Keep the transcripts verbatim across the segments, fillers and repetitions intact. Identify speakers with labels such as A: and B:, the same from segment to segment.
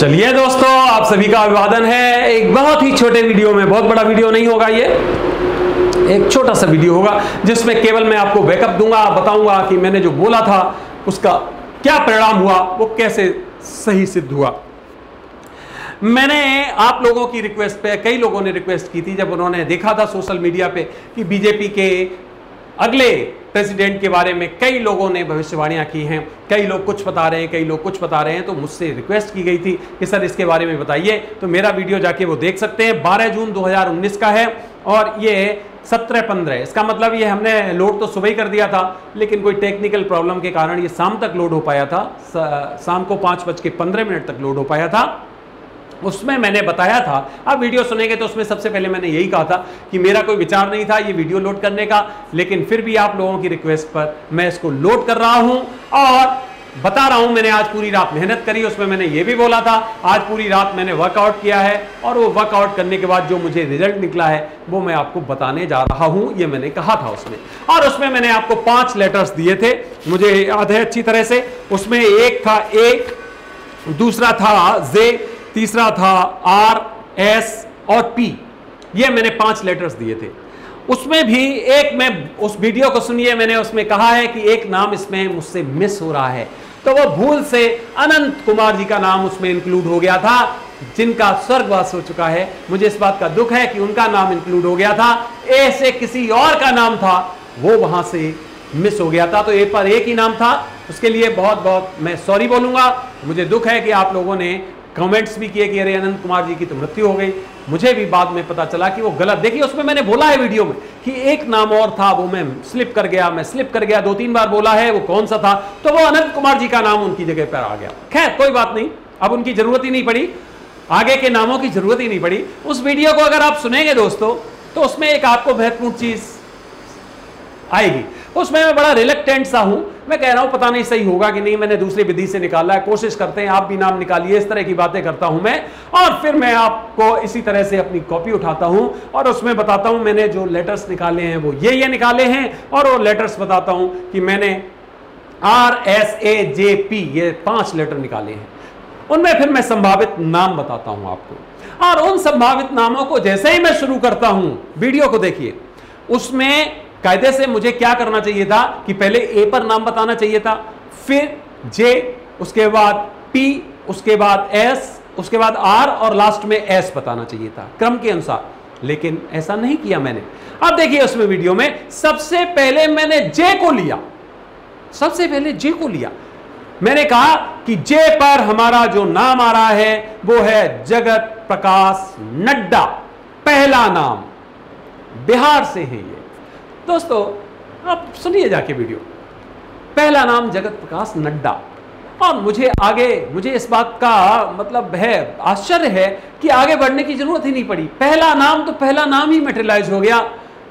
A: चलिए दोस्तों, आप सभी का अभिवादन है। एक बहुत ही छोटे वीडियो में, बहुत बड़ा वीडियो नहीं होगा ये, एक छोटा सा वीडियो होगा जिसमें केवल मैं आपको बैकअप दूंगा, बताऊंगा कि मैंने जो बोला था उसका क्या परिणाम हुआ, वो कैसे सही सिद्ध हुआ। मैंने आप लोगों की रिक्वेस्ट पे, कई लोगों ने रिक्वेस्ट की थी जब उन्होंने देखा था सोशल मीडिया पे कि बीजेपी के अगले प्रेसिडेंट के बारे में कई लोगों ने भविष्यवाणियां की हैं, कई लोग कुछ बता रहे हैं, कई लोग कुछ बता रहे हैं, तो मुझसे रिक्वेस्ट की गई थी कि सर इसके बारे में बताइए। तो मेरा वीडियो जाके वो देख सकते हैं। बारह जून दो हज़ार उन्नीस का है और ये सत्रह पंद्रह, इसका मतलब ये हमने लोड तो सुबह ही कर दिया था, लेकिन कोई टेक्निकल प्रॉब्लम के कारण ये शाम तक लोड हो पाया था। शाम को पाँच बज के पंद्रह मिनट तक लोड हो पाया था। उसमें मैंने बताया था, आप वीडियो सुनेंगे तो उसमें सबसे पहले मैंने यही कहा था कि मेरा कोई विचार नहीं था ये वीडियो लोड करने का, लेकिन फिर भी आप लोगों की रिक्वेस्ट पर मैं इसको लोड कर रहा हूं और बता रहा हूं। मैंने आज पूरी रात मेहनत करी, उसमें मैंने ये भी बोला था आज पूरी रात मैंने वर्कआउट किया है और वो वर्कआउट करने के बाद जो मुझे रिजल्ट निकला है वो मैं आपको बताने जा रहा हूं, ये मैंने कहा था उसमें। और उसमें मैंने आपको पांच लेटर्स दिए थे, मुझे याद है अच्छी तरह से। उसमें एक था ए, दूसरा था जे, तीसरा था आर, एस और पी। ये मैंने पांच लेटर्स दिए थे। उसमें भी एक, मैं उस वीडियो को सुनिए, मैंने उसमें कहा है कि एक नाम इसमें मुझसे मिस हो रहा है, तो वो भूल से अनंत कुमार जी का नाम उसमें इंक्लूड हो गया था, जिनका स्वर्गवास हो चुका है। मुझे इस बात का दुख है कि उनका नाम इंक्लूड हो गया था, ए से किसी और का नाम था वो वहां से मिस हो गया था। तो ए पर एक ही नाम था, उसके लिए बहुत बहुत मैं सॉरी बोलूंगा। मुझे दुख है कि आप लोगों ने कमेंट्स भी किए कि अरे अनंत कुमार जी की तो मृत्यु हो गई। मुझे भी बाद में पता चला कि वो गलत, देखिए उसमें मैंने बोला है वीडियो में कि एक नाम और था, वो मैं स्लिप कर गया, मैं स्लिप कर गया, दो तीन बार बोला है, वो कौन सा था, तो वो अनंत कुमार जी का नाम उनकी जगह पर आ गया। खैर कोई बात नहीं, अब उनकी जरूरत ही नहीं पड़ी, आगे के नामों की जरूरत ही नहीं पड़ी। उस वीडियो को अगर आप सुनेंगे दोस्तों तो उसमें एक आपको महत्वपूर्ण चीज आएगी। उसमें मैं बड़ा रिलेक्टेंट सा हूं, मैं कह रहा हूं पता नहीं सही होगा कि नहीं, मैंने दूसरी विधि से निकाला है, कोशिश करते हैं, आप भी नाम निकालिए, इस तरह की बातें करता हूं मैं। और फिर मैं आपको इसी तरह से अपनी कॉपी उठाता हूं और उसमें बताता हूं मैंने जो लेटर्स निकाले हैं वो ये ये निकाले हैं, और वो लेटर्स बताता हूं कि मैंने R, S, A, J, P, ये पांच लेटर निकाले हैं। उनमें फिर मैं संभावित नाम बताता हूं आपको, और उन संभावित नामों को जैसे ही मैं शुरू करता हूं, वीडियो को देखिए, उसमें कायदे से मुझे क्या करना चाहिए था कि पहले ए पर नाम बताना चाहिए था, फिर जे, उसके बाद पी, उसके बाद एस, उसके बाद आर और लास्ट में एस बताना चाहिए था क्रम के अनुसार, लेकिन ऐसा नहीं किया मैंने। अब देखिए उसमें वीडियो में सबसे पहले मैंने जे को लिया, सबसे पहले जे को लिया। मैंने कहा कि जे पर हमारा जो नाम आ रहा है वो है जगत प्रकाश नड्डा, पहला नाम, बिहार से है ये। दोस्तों आप सुनिए जाके वीडियो, पहला नाम जगत प्रकाश नड्डा। और मुझे आगे, मुझे इस बात का मतलब है, आश्चर्य है कि आगे बढ़ने की जरूरत ही नहीं पड़ी। पहला नाम तो पहला नाम ही मैटेरियलाइज हो गया।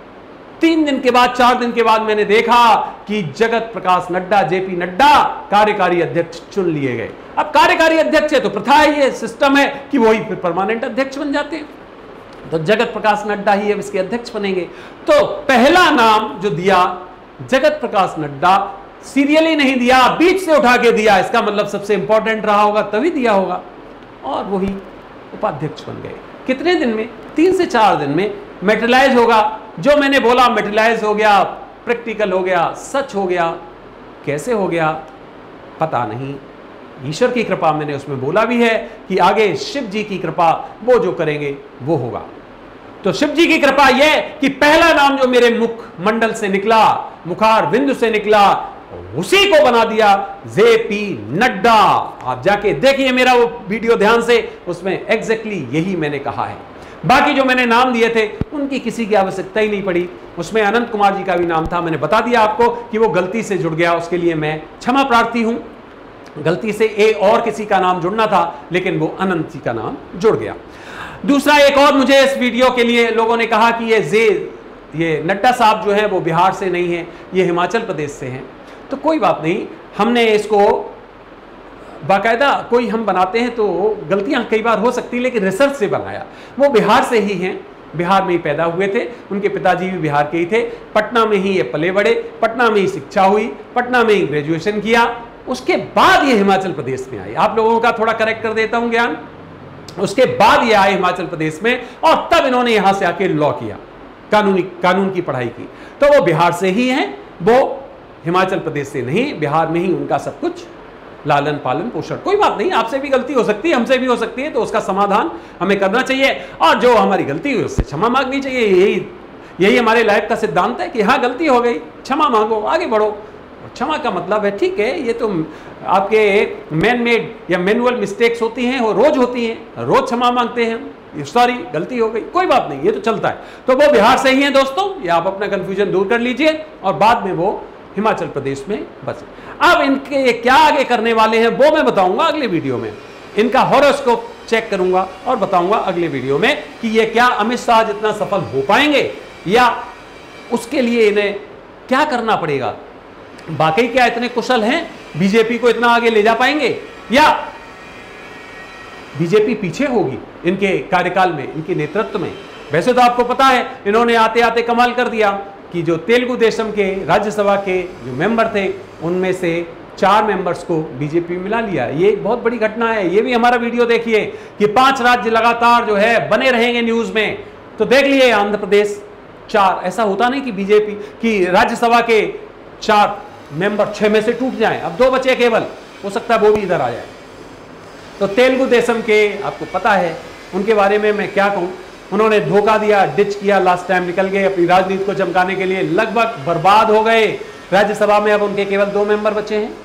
A: तीन दिन के बाद, चार दिन के बाद मैंने देखा कि जगत प्रकाश नड्डा, जेपी नड्डा कार्यकारी अध्यक्ष चुन लिए गए। अब कार्यकारी अध्यक्ष है तो प्रथा है, ये सिस्टम है कि वही फिर परमानेंट अध्यक्ष बन जाते हैं, तो जगत प्रकाश नड्डा ही अब इसके अध्यक्ष बनेंगे। तो पहला नाम जो दिया जगत प्रकाश नड्डा, सीरियली नहीं दिया, बीच से उठा के दिया, इसका मतलब सबसे इंपॉर्टेंट रहा होगा तभी दिया होगा, और वही उपाध्यक्ष बन गए। कितने दिन में? तीन से चार दिन में मैटेरियलाइज होगा। जो मैंने बोला मैटेरियलाइज हो गया, प्रैक्टिकल हो गया, सच हो गया। कैसे हो गया पता नहीं, ईश्वर की कृपा, मैंने उसमें बोला भी है कि आगे शिव जी की कृपा, वो जो करेंगे वो होगा। तो शिव जी की कृपा यह कि पहला नाम जो मेरे मुख मंडल से निकला, मुखार बिंदु से निकला, उसी को बना दिया जेपी नड्डा। आप जाके देखिए मेरा वो वीडियो ध्यान से, उसमें एग्जैक्टली यही मैंने कहा है। बाकी जो मैंने नाम दिए थे उनकी किसी की आवश्यकता ही नहीं पड़ी। उसमें अनंत कुमार जी का भी नाम था, मैंने बता दिया आपको कि वो गलती से जुड़ गया, उसके लिए मैं क्षमा प्रार्थी हूं। गलती से ए और किसी का नाम जुड़ना था, लेकिन वो अनंत जी का नाम जुड़ गया। दूसरा, एक और मुझे इस वीडियो के लिए लोगों ने कहा कि ये जे, ये नड्डा साहब जो है वो बिहार से नहीं है, ये हिमाचल प्रदेश से हैं। तो कोई बात नहीं, हमने इसको बाकायदा, कोई हम बनाते हैं तो गलतियां कई बार हो सकती, लेकिन रिसर्च से बनाया। वो बिहार से ही हैं, बिहार में ही पैदा हुए थे, उनके पिताजी भी बिहार के ही थे, पटना में ही ये पले बड़े, पटना में ही शिक्षा हुई, पटना में ही ग्रेजुएशन किया, उसके बाद ये हिमाचल प्रदेश में आई। आप लोगों का थोड़ा करेक्ट कर देता हूं ज्ञान। उसके बाद ये आए हिमाचल प्रदेश में और तब इन्होंने यहां से आके लॉ किया, कानूनी कानून की पढ़ाई की। तो वो बिहार से ही हैं, वो हिमाचल प्रदेश से नहीं। बिहार में ही उनका सब कुछ लालन पालन पोषण। कोई बात नहीं, आपसे भी गलती हो सकती है, हमसे भी हो सकती है, तो उसका समाधान हमें करना चाहिए और जो हमारी गलती हुई उससे क्षमा मांगनी चाहिए। यही यही हमारे लाइफ का सिद्धांत है कि हाँ गलती हो गई, क्षमा मांगो, आगे बढ़ो। क्षमा का मतलब है ठीक है, ये तो आपके मैन मेड या मैनुअल मिस्टेक्स होती हैं, वो रोज होती हैं, रोज क्षमा मांगते हैं, सॉरी गलती हो गई, कोई बात नहीं, ये तो चलता है। तो वो बिहार से ही हैं दोस्तों, ये आप अपना कंफ्यूजन दूर कर लीजिए और बाद में वो हिमाचल प्रदेश में बसे। अब इनके क्या आगे करने वाले हैं वो मैं बताऊंगा अगले वीडियो में। इनका हॉरोस्कोप चेक करूंगा और बताऊंगा अगले वीडियो में कि ये क्या अमित शाह जितना सफल हो पाएंगे या उसके लिए इन्हें क्या करना पड़ेगा। बाकी क्या इतने कुशल हैं, बीजेपी को इतना आगे ले जा पाएंगे या बीजेपी पीछे होगी इनके कार्यकाल में, इनके नेतृत्व में। वैसे तो आपको पता है इन्होंने आते आते कमाल कर दिया कि जो तेलुगु देशम के राज्यसभा के जो मेंबर थे उनमें से चार मेंबर्स को बीजेपी मिला लिया। ये एक बहुत बड़ी घटना है। ये भी हमारा वीडियो देखिए कि पांच राज्य लगातार जो है बने रहेंगे न्यूज में। तो देख लिए आंध्र प्रदेश चार, ऐसा होता नहीं कि बीजेपी की राज्यसभा के चार मेंबर छह में से टूट जाएं, अब दो बचे केवल, हो सकता है वो भी इधर आ जाए। तो तेलुगु देशम के आपको पता है उनके बारे में मैं क्या कहूं, उन्होंने धोखा दिया, डिच किया, लास्ट टाइम निकल गए, अपनी राजनीति को चमकाने के लिए लगभग बर्बाद हो गए। राज्यसभा में अब उनके केवल दो मेंबर बचे हैं,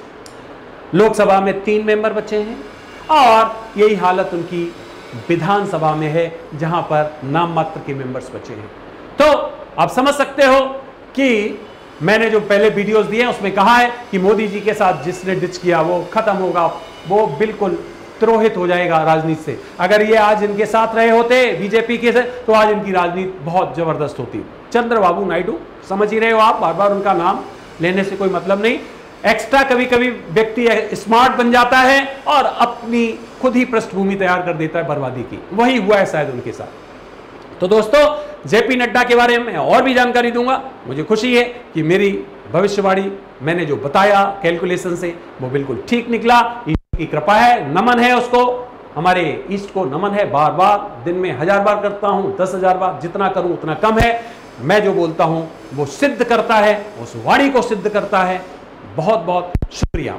A: लोकसभा में तीन मेंबर बचे हैं और यही हालत उनकी विधानसभा में है जहां पर नाम मात्र के मेंबर्स बचे हैं। तो आप समझ सकते हो कि मैंने जो पहले वीडियोस दिए हैं उसमें कहा है कि मोदी जी के साथ जिसने डिच किया वो खत्म होगा, वो बिल्कुल द्रोहित हो जाएगा राजनीति से। अगर ये आज इनके साथ रहे होते बीजेपी के से तो आज इनकी राजनीति बहुत जबरदस्त होती। चंद्रबाबू नायडू, समझ ही रहे हो आप, बार बार उनका नाम लेने से कोई मतलब नहीं। एक्स्ट्रा कभी कभी व्यक्ति स्मार्ट बन जाता है और अपनी खुद ही पृष्ठभूमि तैयार कर देता है बर्बादी की। वही हुआ है शायद उनके साथ। तो दोस्तों जेपी नड्डा के बारे में और भी जानकारी दूंगा। मुझे खुशी है कि मेरी भविष्यवाणी मैंने जो बताया कैलकुलेशन से वो बिल्कुल ठीक निकला। ईश्वर की कृपा है, नमन है उसको, हमारे ईस्ट को नमन है। बार बार दिन में हजार बार करता हूं, दस हजार बार, जितना करूं उतना कम है। मैं जो बोलता हूं वो सिद्ध करता है, उस वाणी को सिद्ध करता है। बहुत बहुत शुक्रिया।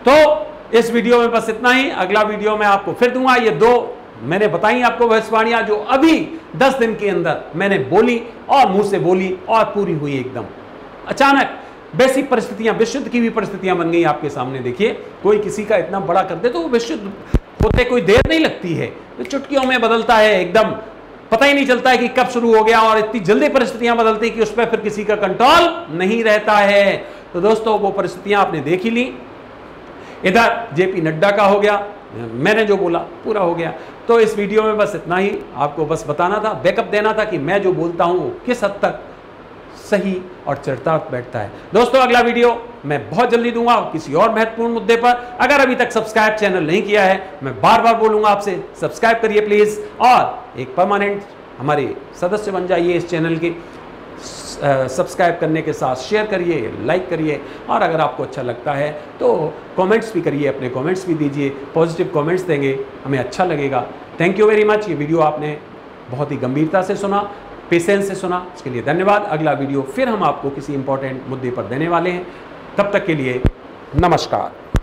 A: तो इस वीडियो में बस इतना ही। अगला वीडियो में आपको फिर दूंगा। ये दो मैंने बताई आपको भविष्यवाणियां जो अभी दस दिन के अंदर मैंने बोली और मुंह से बोली और पूरी हुई एकदम अचानक। वैसी परिस्थितियां, विश्व की भी परिस्थितियां बन गई आपके सामने। देखिए कोई किसी का इतना बड़ा कर दे तो वो विश्व होते कोई देर नहीं लगती है, तो चुटकियों में बदलता है एकदम, पता ही नहीं चलता है कि कब शुरू हो गया और इतनी जल्दी परिस्थितियां बदलती कि उस पर फिर किसी का कंट्रोल नहीं रहता है। तो दोस्तों वो परिस्थितियां आपने देख ही ली। इधर जेपी नड्डा का हो गया, मैंने जो बोला पूरा हो गया। तो इस वीडियो में बस इतना ही, आपको बस बताना था, बैकअप देना था कि मैं जो बोलता हूं वो किस हद तक सही और चरितार्थ बैठता है। दोस्तों अगला वीडियो मैं बहुत जल्दी दूंगा किसी और महत्वपूर्ण मुद्दे पर। अगर अभी तक सब्सक्राइब चैनल नहीं किया है, मैं बार बार बोलूंगा आपसे सब्सक्राइब करिए प्लीज और एक परमानेंट हमारे सदस्य बन जाइए इस चैनल के। सब्सक्राइब करने के साथ शेयर करिए, लाइक करिए और अगर आपको अच्छा लगता है तो कमेंट्स भी करिए, अपने कमेंट्स भी दीजिए। पॉजिटिव कमेंट्स देंगे हमें अच्छा लगेगा। Thank you very much. ये वीडियो आपने बहुत ही गंभीरता से सुना, पेशेंस से सुना, इसके लिए धन्यवाद। अगला वीडियो फिर हम आपको किसी इंपॉर्टेंट मुद्दे पर देने वाले हैं। तब तक के लिए नमस्कार।